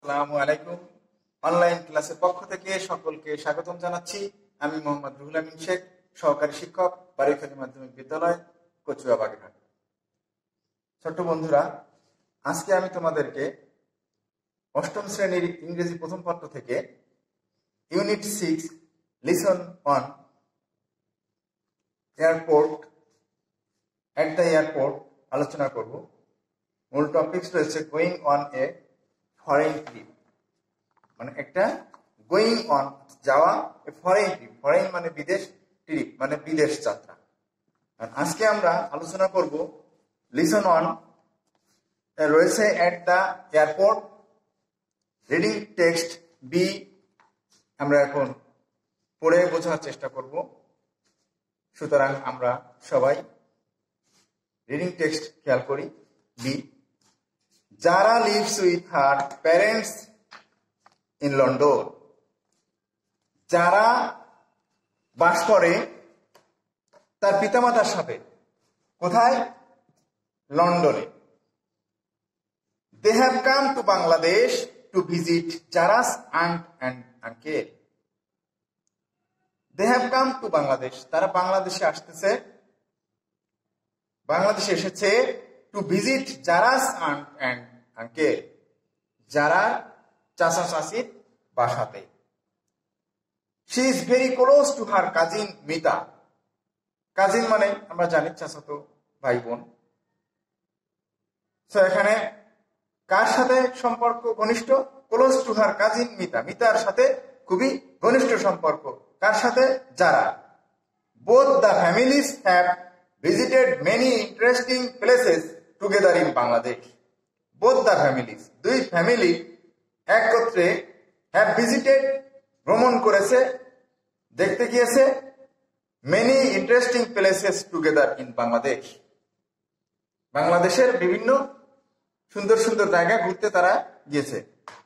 আসসালামু আলাইকুম। অনলাইন ক্লাসের পক্ষ থেকে সকলকে স্বাগতম জানাচ্ছি। আমি মোহাম্মদ রুহুল আমিন শেখ, সহকারী শিক্ষক, বারৈখালী মাধ্যমিক বিদ্যালয়, কচুয়া, বাগেরহাট। ছোট্ট বন্ধুরা, আজকে আমি তোমাদেরকে অষ্টম শ্রেণীর ইংরেজি প্রথম পত্র থেকে unit 6 lesson 1 airport at the airport আলোচনা করব। মূল টপিকস রয়েছে going on a foreign trip, মানে একটা গোয়িং অন যাওয়া, ফরেন ট্রিপ, ফরেন মানে বিদেশ, ট্রিপ মানে বিদেশ যাত্রা। আর আজকে আমরা আলোচনা করব লিসন 1 রয়েছে at the airport. Reading text B আমরা এখন পড়ে বোঝার চেষ্টা করব। সুতরাং আমরা সবাই রিডিং টেক্সট খেয়াল করি। বি, যারা lives with her parents in London, যারা বাস করে তার পিতামাতার সাথে। কোথায়? লন্ডনে। They have come to Bangladesh to visit Zara's aunt and uncle. They have come to Bangladesh, তারা বাংলাদেশে আসতেছে, বাংলাদেশে এসেছে to visit Zara's aunt and uncle, যারা চাচা চাচির বাসাতে। She is very close to her cousin Mita. Cousin মানে আমরা জানি চাচাতো ভাই বোন। তো এখানে কার সাথে সম্পর্ক ঘনিষ্ঠ? Close to her cousin Mita, মিতার সাথে খুবই ঘনিষ্ঠ সম্পর্ক। কার সাথে? যারা। Both the families have visited many interesting places together in Bangladesh. Both the families, দুই ফ্যামিলি একত্রে, হ্যাভ ভিজিটেড ভ্রমণ করেছে, দেখতে গিয়েছে, many interesting places together in Bangladesh, বাংলাদেশের বিভিন্ন সুন্দর সুন্দর জায়গা ঘুরতে তারা গিয়েছে।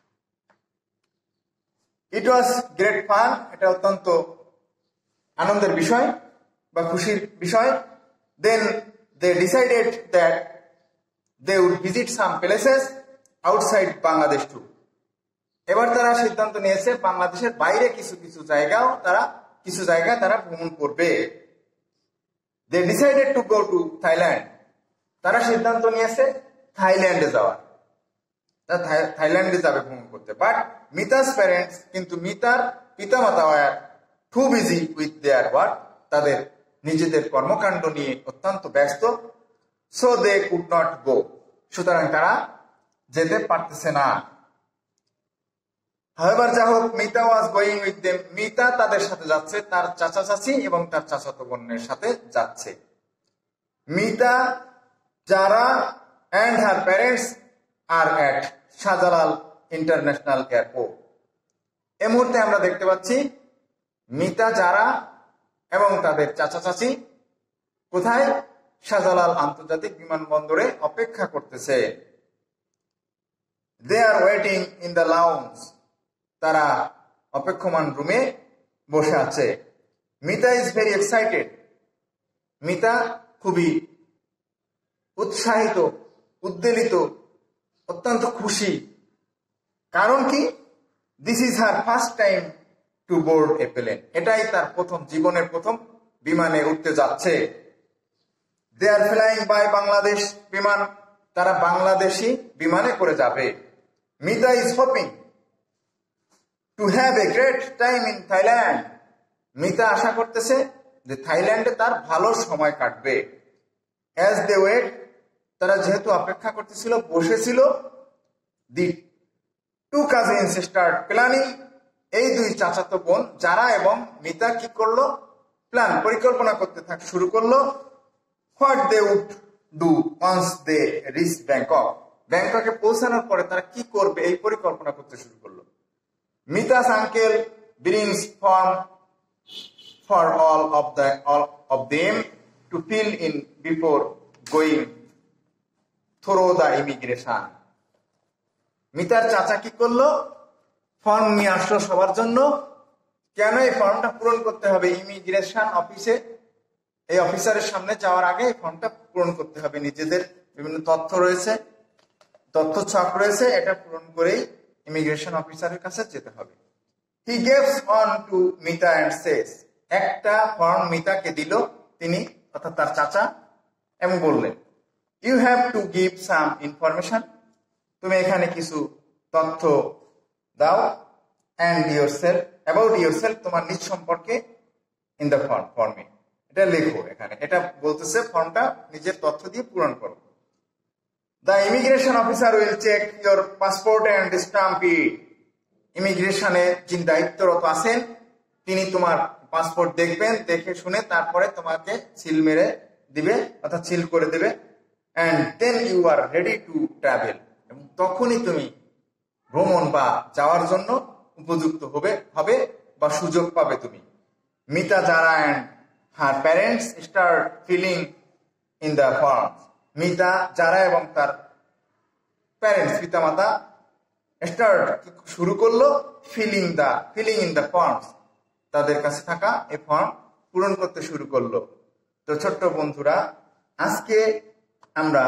ইট ওয়াজ গ্রেট ফান, এটা অত্যন্ত আনন্দের বিষয় বা খুশির বিষয়। Then they decided that they would visit some places outside Bangladesh too. এবার তারা সিদ্ধান্ত নিয়েছে বাংলাদেশের বাইরে কিছু জায়গা তারা ভ্রমণ করবে। They decided to go to Thailand, তারা সিদ্ধান্ত নিয়েছে থাইল্যান্ডে যাওয়ার, তারা থাইল্যান্ডে যাবে ভ্রমণ করতে। বাট মিতাস প্যারেন্টস, কিন্তু মিতার পিতামাতা were too busy with their work, তাদের নিজেদের কর্মকাণ্ড নিয়ে অত্যন্ত ব্যস্ত। So they could not go, সুতরাং তারা যেতে পারতেছে না। হাউএভার, যা হোক, Mita was going with them, Mita তাদের সাথে যাচ্ছে, তার চাচা চাচি এবং তার চাচাতো বোনের সাথে যাচ্ছে। মিতা, যারা and her parents are at Shahjalal International Airport. এই মুহূর্তে আমরা দেখতে পাচ্ছি মিতা, যারা এবং তাদের চাচা চাচি কোথায়? শাহজালাল আন্তর্জাতিক বিমানবন্দরে অপেক্ষা করতেছে। They are waiting in the lounge, তারা অপেক্ষমান রুমে বসে আছে। Mita is very excited, Mita খুবই উৎসাহিত, উদ্বেলিত, অত্যন্ত খুশি। কারণ কি? This is her first time to board a plane, এটাই তার জীবনের প্রথম বিমানে উঠতে যাচ্ছে। They are flying by Bangladesh Biman, তারা বাংলাদেশি বিমানে করে যাবে। Mita is hoping to have a great time in Thailand, Mita আশা করতেছে যে থাইল্যান্ডে তার ভালো সময় কাটবে। অ্যাজ দে ওয়েট, তারা যেহেতু অপেক্ষা করতেছিল, বসেছিল, the two cousins start planning, এই দুই চাচাতো বোন যারা এবং মিতা কি করলো? পরিকল্পনা করতে শুরু করলো। What they would do once they reach Bangkok, ব্যাংককে পৌঁছানোর পরে তারা কি করবে এই পরিকল্পনা করতে শুরু করলো। Mita's uncle brings form for all of them to fill in before going through the immigration. মিতার চাচা কি করলো? ফর্ম নিয়ে আসলো সবার জন্য। কেন এই ফর্মটা পূরণ করতে হবে? ইমিগ্রেশন অফিসে, এই অফিসারের সামনে যাওয়ার আগে এই ফর্মটা পূরণ করতে হবে। নিজেদের বিভিন্ন তথ্য রয়েছে, তথ্য ছক রয়েছে, এটা পূরণ করেই ইমিগ্রেশন অফিসারের কাছে যেতে হবে। He gives on to Mita and says, একটা ফর্ম মিতাকে দিল তিনি অর্থাৎ তার চাচা, এবং বললেন you have to give some information, তুমি এখানে কিছু তথ্য দাও, অ্যান্ড ইয়োরসেলফ, অ্যাবাউট ইয়োরসেলফ, তোমার নিজ সম্পর্কে, ইন দ্য ফর্মে, এটা লেখো এখানে। এটা বলতেছে ফর্মটা নিজের তথ্য দিয়ে পূরণ করো। The immigration officer will check your passport and stamp it, ইমিগ্রেশনে যিনি দায়িত্বরত আছেন তিনি তোমার পাসপোর্ট দেখবেন, দেখে শুনে তারপরে তোমাকে সিল মেরে দিবে অর্থাৎ সিল করে দেবে। And then you are ready to travel, এবং তখনই তুমি ভ্রমণ বা যাওয়ার জন্য উপযুক্ত হবে বা সুযোগ পাবে তুমি। Mita Zara and her parents start filling in the form, Mita Zara এবং তার প্যারেন্টস পিতামাতা স্টার্ট শুরু করলো ফিলিং ইন দ্য ফর্মস, তাদের কাছে থাকা এই ফর্ম পূরণ করতে শুরু করলো। তো ছোট্ট বন্ধুরা, আজকে আমরা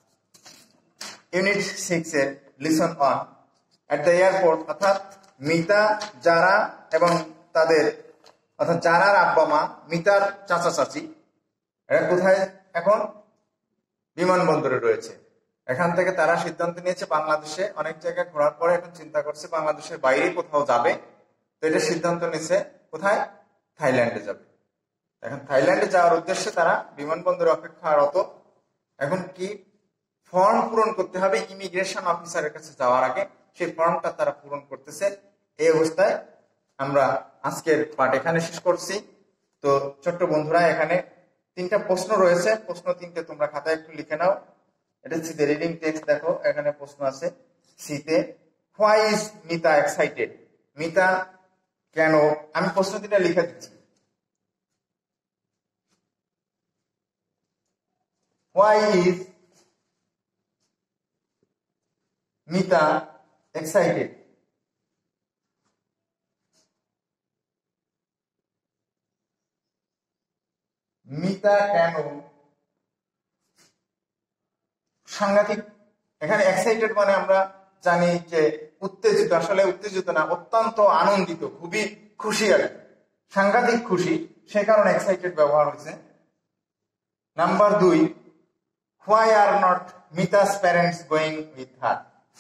ইউনিট 6 এর লিসন 1 এট দ্য এয়ারপোর্ট, অর্থাৎ মিতা জারা এবং তাদের অর্থাৎ জারার আব্বা মা, মিতার চাচা চাচি, এরা কোথায় এখন? বিমানবন্দরে রয়েছে। এখান থেকে তারা সিদ্ধান্ত নিয়েছে বাংলাদেশে অনেক জায়গায় ঘোরার পরে এখন চিন্তা করছে বাংলাদেশের বাইরে কোথাও যাবে। তো এটা সিদ্ধান্ত নিয়েছে কোথায়? থাইল্যান্ডে যাবে। এখন থাইল্যান্ডে যাওয়ার উদ্দেশ্যে তারা বিমানবন্দরে অপেক্ষারত। এখন কি ফর্ম পূরণ করতে হবে ইমিগ্রেশন অফিসারের কাছে যাওয়ার আগে, সেই ফর্মটা তারা পূরণ করতেছে। এই অবস্থায় আমরা আজকের পাঠ এখানে শেষ করছি। তো ছোট্ট বন্ধুরা, এখানে 3টা প্রশ্ন রয়েছে, প্রশ্ন 3টে তোমরা খাতায় একটু লিখে নাও। এটা হচ্ছে রিডিং টেক্সট, দেখো এখানে প্রশ্ন আছে সিতে, why is Mita excited, Mita কেন, আমি প্রশ্ন 3টা লিখে দিচ্ছি। Why is Mita excited, Mita কেন সাংঘাতিক, এখানে এক্সাইটেড মানে আমরা জানি যে উত্তেজিত, আসলে উত্তেজিত না, অত্যন্ত আনন্দিত, খুবই খুশি আর কি, সাংঘাতিক খুশি, সে কারণে এক্সাইটেড ব্যবহার হয়েছে। Number 2, why are not Mita's parents going with her,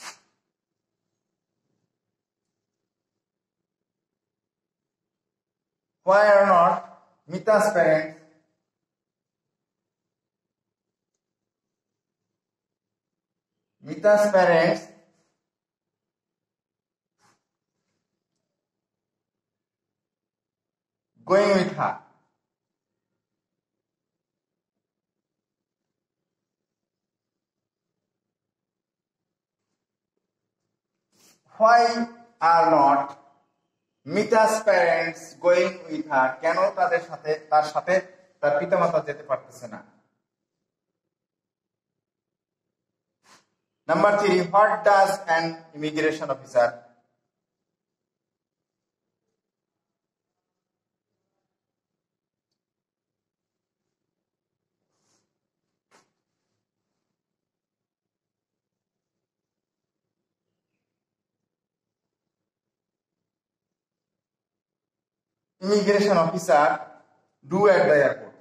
why are not Mita's parents going with her, why are not Mita's parents going with her, কেন তার সাথে তার পিতামাতা যেতে পারতেছে না। Number 3, what does an immigration officer, immigration officer do at the airport,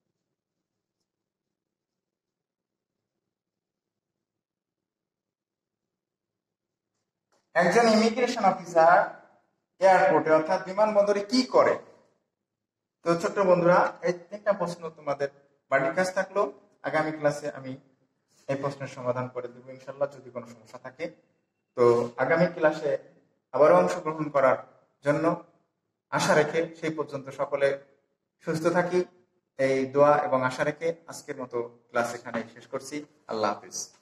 একজন immigration officer এয়ারপোর্টে অর্থাৎ বিমানবন্দরে কি করে। তো ছোট্ট বন্ধুরা, এই 3টা প্রশ্ন তোমাদের বাড়ির কাজ থাকলো। আগামী ক্লাসে আমি এই প্রশ্নের সমাধান করে দেবো ইনশাল্লাহ, যদি কোনো সমস্যা থাকে। তো আগামী ক্লাসে আবারও অংশগ্রহণ করার জন্য আশা রেখে, সেই পর্যন্ত সকলে সুস্থ থাকি, এই দোয়া এবং আশা রেখে আজকের মতো ক্লাস এখানে শেষ করছি। আল্লাহ হাফিজ।